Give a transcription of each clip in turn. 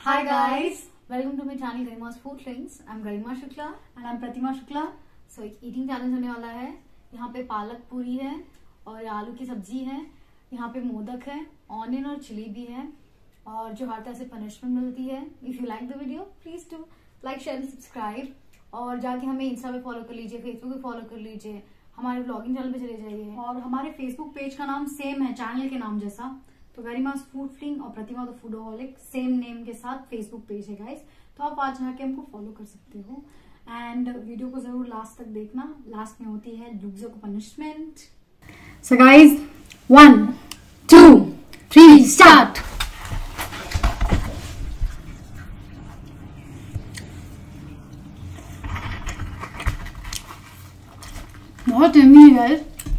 Hi guys, welcome to my channel Garima's Food Trends. I'm Garima Shukla and I'm Pratima Shukla. So एक eating challenge होने वाला है। यहाँ पे पालक पूरी है और आलू की सब्जी है, यहाँ पे मोदक है, ऑनियन और चिली भी है और जो हर तरह से पनिशमेंट मिलती है। If you like the video please do like share and subscribe और जाके हमें इंस्टा पे फॉलो कर लीजिए, फेसबुक पे फॉलो कर लीजिए, हमारे ब्लॉगिंग चैनल पे चले जाइए और हमारे फेसबुक पेज का नाम सेम है चैनल के नाम जैसा, तो गरिमा's फूड फ्लिंग और Pratima the foodoholic same name के साथ फेसबुक पेज है गाइस, तो आप आज जाके हमको फॉलो कर सकते हो। एंड वीडियो को जरूर लास्ट तक देखना, लास्ट में होती है लूजर को पनिशमेंट। So guys 1 2 3 start. बहुत यम्मी है।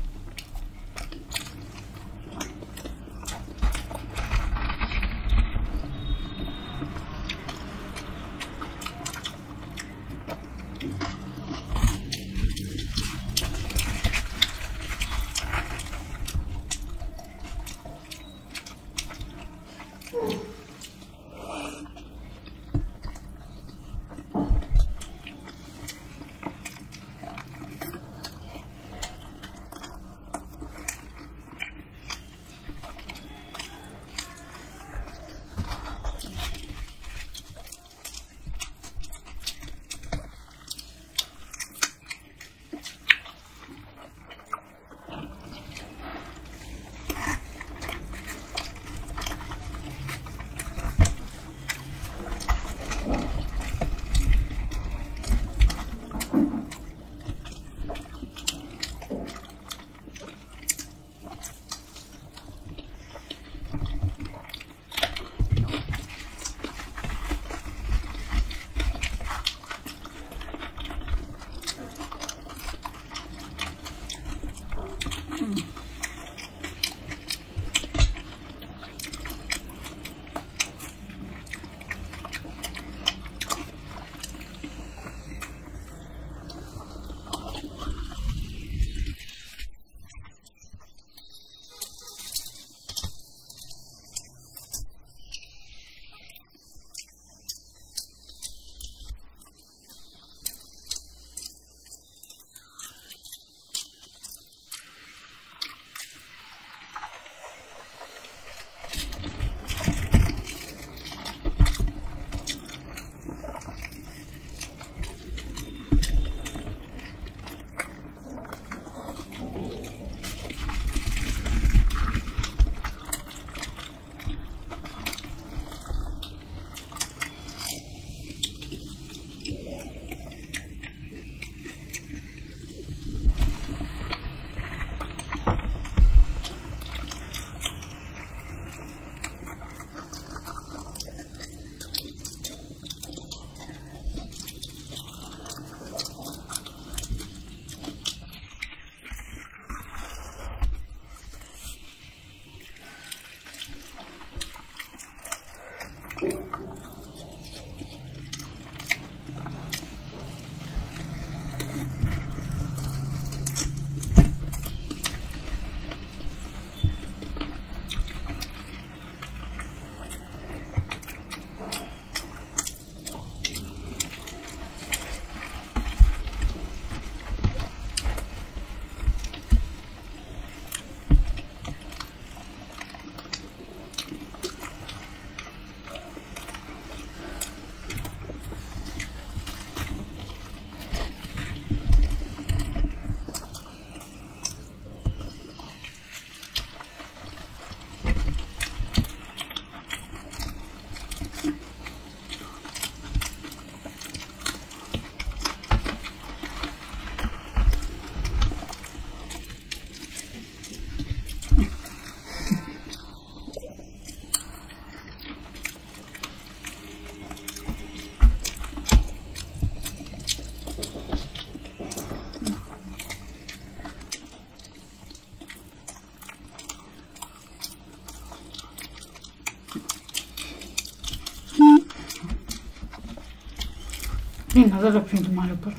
नजर रखी तुम्हारे ऊपर,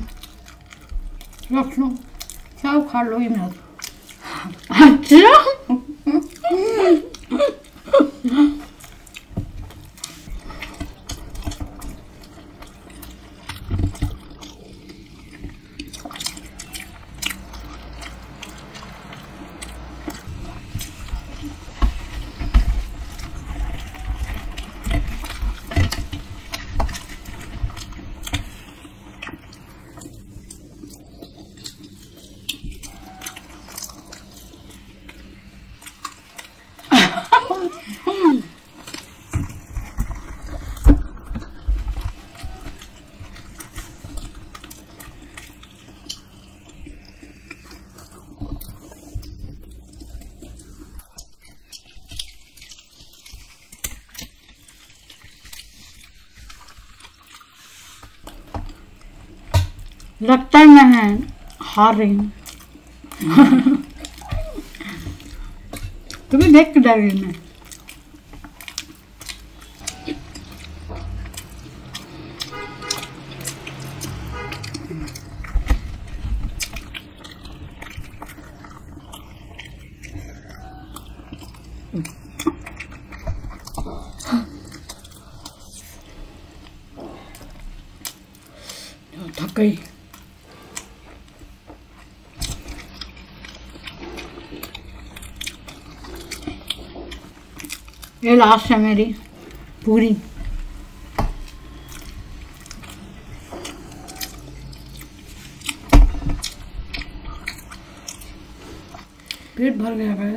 रख लो, क्या खा लो ये मेरा। अच्छा लगता है मैं हार रही हूँ। तुम्हें देख के डर गई मैं। थक गई। ये लास्ट है मेरी पूरी। पेट भर गया है।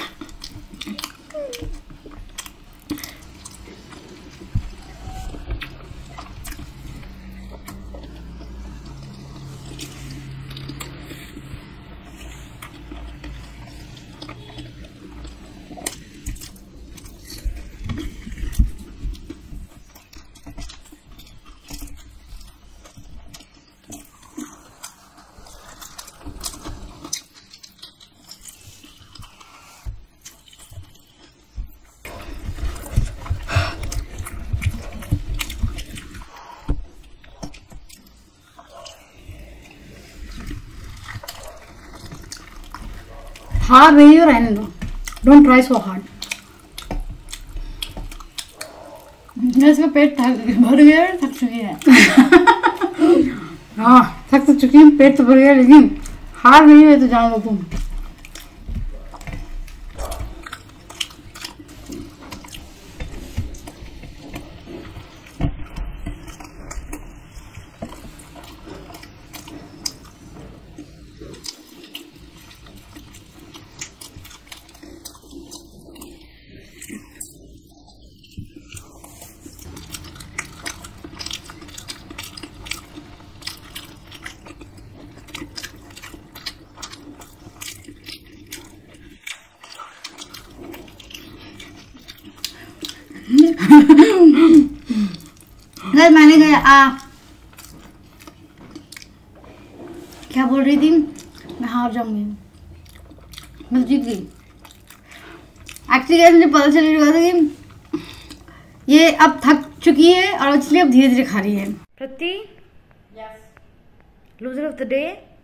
हार रही हो, रहने दो। Don't try so hard. इसका पेट भर गया, थक चुकी है। हाँ थक तो चुकी हूँ, पेट तो भर गया, लेकिन हार रही है तो जान लो तुम। मैंने कहा क्या बोल रही थी, मैं हार जाऊंगी, मैं जीत गई। एक्चुअली मुझे पता चल रहा था कि ये अब थक चुकी है और इसलिए अब धीरे धीरे खा रही है। प्रति लूजर ऑफ द डे।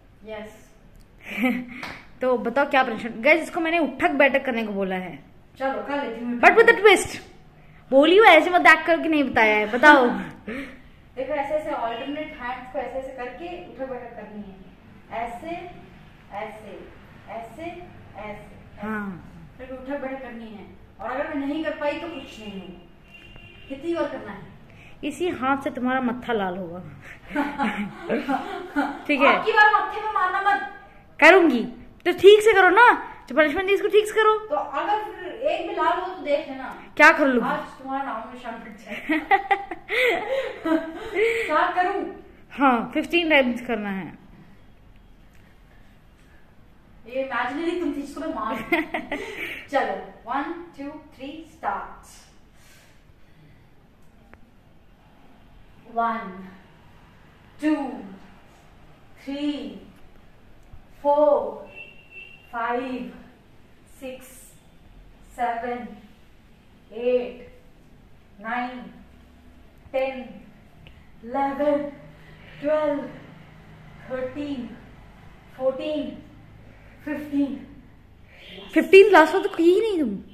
तो बताओ क्या पनिशमेंट। गाइस इसको मैंने उठक बैठक करने को बोला है। चलो कर लेती हूँ, बट विद द ट्विस्ट। बोली हूँ ऐसे मत देख करके नहीं बताया है। बताओ। देखो ऐसे ऐसे ऑल्टरनेट हैंड्स को ऐसे ऐसे करके उठक बैठक करनी है। ऐसे ऐसे ऐसे ऐसे। हाँ फिर उठक बैठक करनी है, और अगर मैं नहीं कर पाई तो कुछ नहीं है। कितनी बार करना है? इसी हाथ से तुम्हारा मत्था लाल होगा। ठीक है, आपकी बार मत्थे में मारना मत। करूंगी तो ठीक से करो ना, जो पनिशमेंट दी इसको ठीक से करो। तो अगर फिर एक भी लाल हो तो देख लेना क्या कर लूंगी। आज तुम्हारा नाम निशान कट जाए। क्या करूं? हाँ 15 टाइम्स करना है। ये इमेजिनरी तुम थी जिसको मैं मार। चलो 1 2 3 स्टार्ट। 1 2 3 4 5 6 7 8 9 10 11 12 13 14 15 लास्ट में तो की ही नहीं तुम।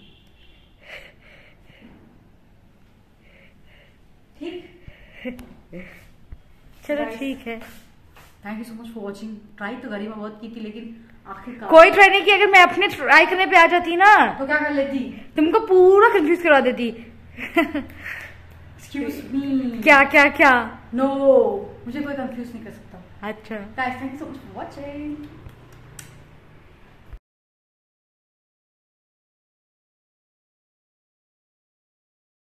ठीक। चलो ठीक है। Thank you so much for watching. Try तो गरिमा बहुत की थी, लेकिन आखिरकार कोई ट्राई नहीं की। अगर मैं अपने ट्राई करने पे आ जाती ना तो क्या कर लेती? तुमको पूरा कंफ्यूज करवा देती। Excuse me. क्या क्या क्या? नो, मुझे कोई कंफ्यूज नहीं कर सकता। अच्छा guys thank you so much for watching.